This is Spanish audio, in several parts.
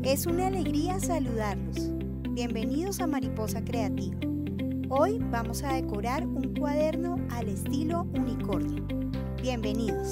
Es una alegría saludarlos. Bienvenidos a Mariposa Creativa. Hoy vamos a decorar un cuaderno al estilo unicornio. Bienvenidos.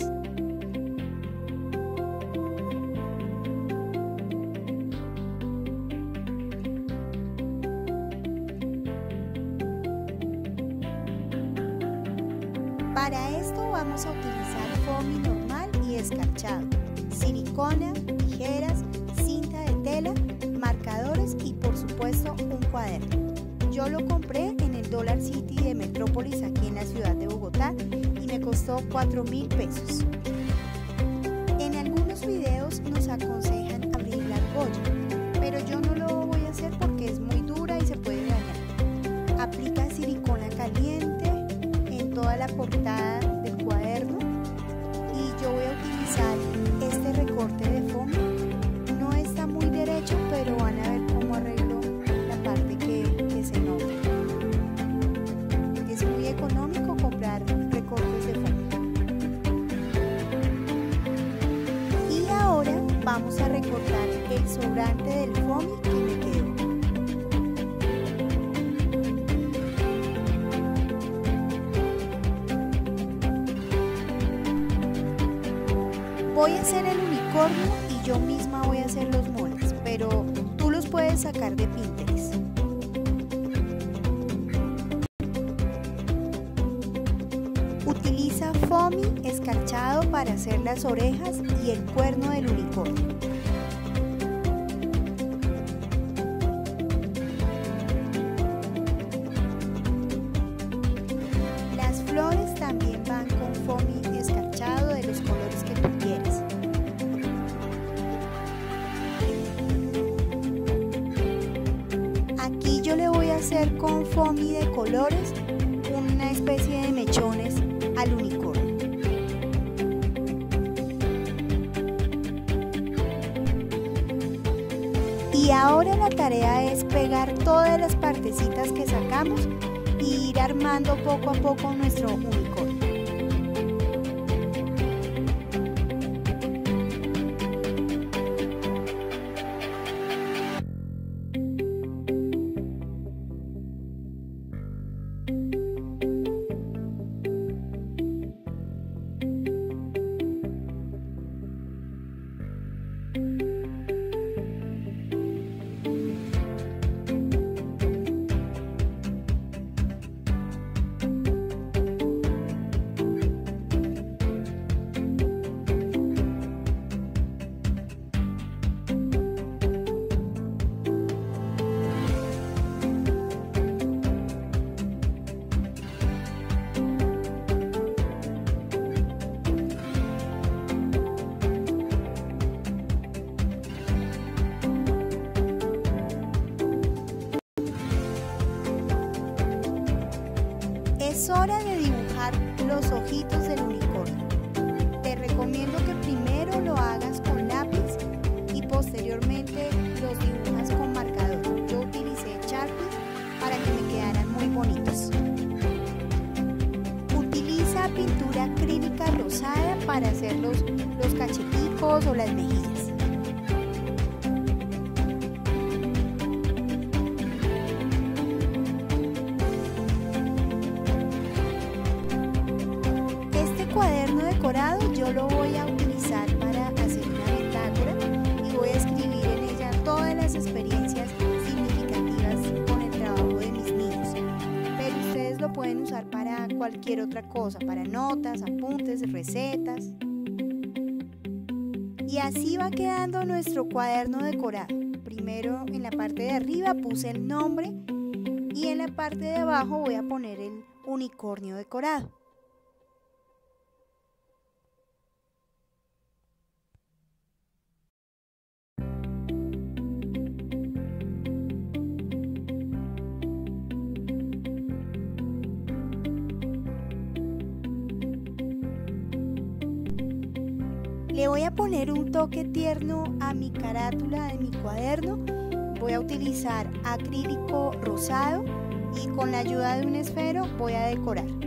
Para esto vamos a utilizar foamy normal y escarchado, silicona, tijeras, cinta de tela, marcadores y por supuesto un cuaderno. Yo lo compré en el Dollar City de Metrópolis aquí en la ciudad de Bogotá y me costó 4.000 pesos. En algunos videos nos aconsejan abrir la argolla, pero yo no lo voy a hacer porque es muy dura y se puede dañar. Aplica silicona caliente en toda la portada del cuaderno y yo voy a utilizar este recorte de foamy. No está muy derecho, pero van a ver cómo arreglo la parte que se nota. Es muy económico comprar recortes de foamy. Y ahora vamos a recortar el sobrante del foamy que me quedó. Voy a hacer el unicornio y yo misma voy a hacer los moldes, pero tú los puedes sacar de Pinterest. Utiliza foamy escarchado para hacer las orejas y el cuerno del unicornio. Las flores también van con foamy escarchado de los colores que tú quieras. Aquí yo le voy a hacer con foamy de colores una especie de mechones al unicornio. Y ahora la tarea es pegar todas las partecitas que sacamos y ir armando poco a poco nuestro unicornio. Es hora de dibujar los ojitos del unicornio. Te recomiendo que primero lo hagas con lápiz y posteriormente los dibujas con marcador. Yo utilicé Sharpie para que me quedaran muy bonitos. Utiliza pintura acrílica rosada para hacer los cacheticos o las mejillas. Cuaderno decorado yo lo voy a utilizar para hacer una bitácora y voy a escribir en ella todas las experiencias significativas con el trabajo de mis niños, pero ustedes lo pueden usar para cualquier otra cosa, para notas, apuntes, recetas. Y así va quedando nuestro cuaderno decorado. Primero en la parte de arriba puse el nombre y en la parte de abajo voy a poner el unicornio decorado. Le voy a poner un toque tierno a mi carátula de mi cuaderno. Voy a utilizar acrílico rosado y con la ayuda de un esfero voy a decorar.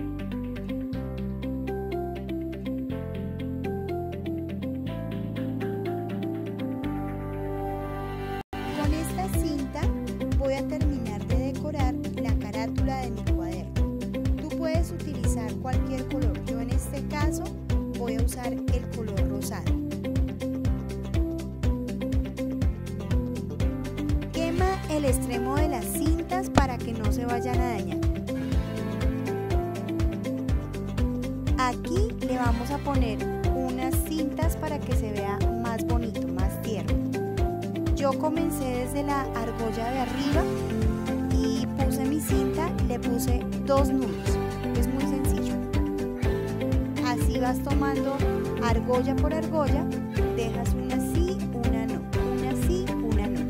utilizar cualquier color. Yo en este caso voy a usar el color rosado. Quema el extremo de las cintas para que no se vayan a dañar. Aquí le vamos a poner unas cintas para que se vea más bonito, más tierno. Yo comencé desde la argolla de arriba y puse mi cinta, le puse 2 nudos. Es muy sencillo. Así vas tomando argolla por argolla, dejas una sí, una no, una sí, una no.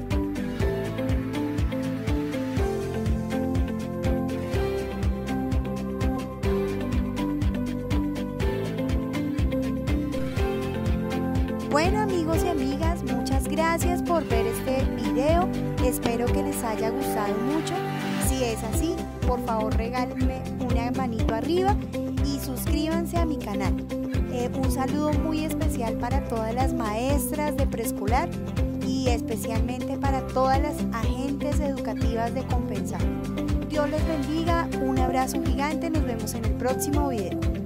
Bueno, amigos y amigas, muchas gracias por ver este video. Espero que les haya gustado mucho. Si es así, por favor regálenme una manito arriba y suscríbanse a mi canal. Un saludo muy especial para todas las maestras de preescolar y especialmente para todas las agentes educativas de Compensar. Dios les bendiga, un abrazo gigante, nos vemos en el próximo video.